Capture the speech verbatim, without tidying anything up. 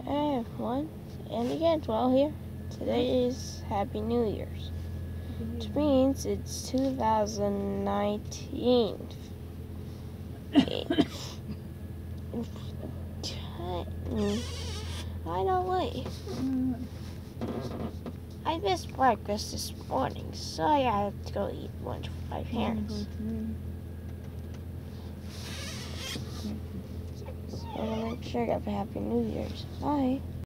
Hi everyone, Andy Cantwell here. Today is Happy New Year's, which means it's two thousand nineteen. I don't wait. I missed breakfast this morning, so I had to go eat lunch with my parents. So I'll make sure I have a Happy New Year's. Bye.